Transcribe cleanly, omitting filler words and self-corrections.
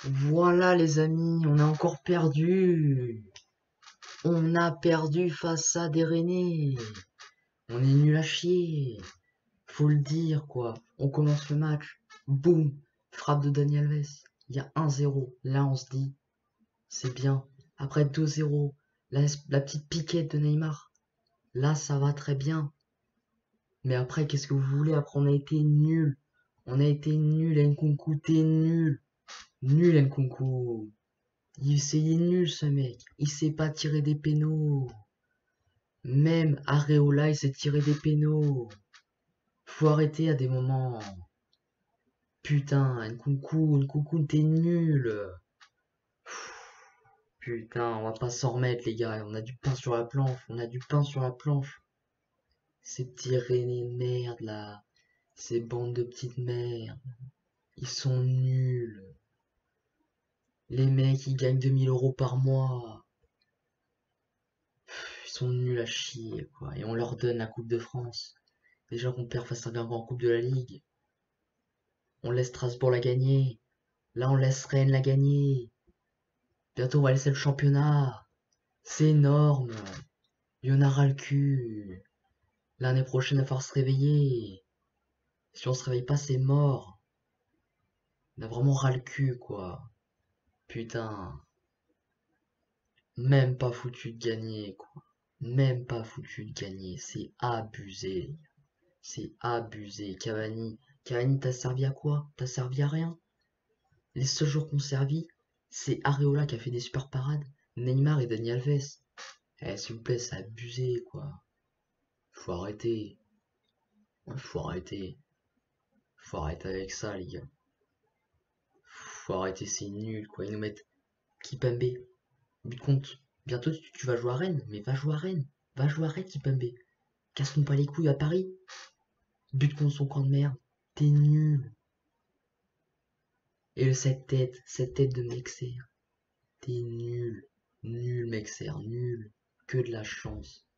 Voilà les amis, on a encore perdu. On a perdu face à des Rennais. On est nul à chier. Faut le dire quoi. On commence le match. Boum. Frappe de Dani Alves. Il y a 1-0. Là on se dit, c'est bien. Après 2-0. La petite piquette de Neymar. Là ça va très bien. Mais après qu'est-ce que vous voulez? Après on a été nul. On a été nul. Nkunku t'es nul. Nul Nkunku. Il est nul ce mec, il sait pas tirer des pénaux. Même Areola il sait tirer des pénaux. Faut arrêter à des moments. Putain, Nkunku t'es nul. Putain, on va pas s'en remettre les gars, on a du pain sur la planche, on a du pain sur la planche. Ces petits Rennais de merde là, ces bandes de petites merdes, ils sont nuls. Les mecs ils gagnent 2000 € par mois. Ils sont nuls à chier quoi, et on leur donne la Coupe de France. Déjà qu'on perd face à Guingamp en Coupe de la Ligue. On laisse Strasbourg la gagner. Là, on laisse Rennes la gagner. Bientôt, on va laisser le championnat. C'est énorme. Il y en a ras le cul. L'année prochaine, il va falloir se réveiller. Si on se réveille pas, c'est mort. On a vraiment ras le cul, quoi. Putain. Même pas foutu de gagner, quoi. Même pas foutu de gagner. C'est abusé. C'est abusé. Cavani, t'as servi à quoi? T'as servi à rien. Les seuls joueurs qu'on servi, c'est Areola qui a fait des super parades, Neymar et Dani Alves. Eh, s'il vous plaît, c'est abusé, quoi. Faut arrêter. Ouais, faut arrêter. Faut arrêter avec ça, les gars. Faut arrêter, c'est nul, quoi. Ils nous mettent Kipembe. But contre. Bientôt, tu vas jouer à Rennes, mais va jouer à Rennes. Va jouer à Rennes, Kipembe. Casse-nous pas les couilles à Paris. But contre son camp de merde. T'es nul. Et cette tête de Mexer. T'es nul. Nul, Mexer, nul. Que de la chance.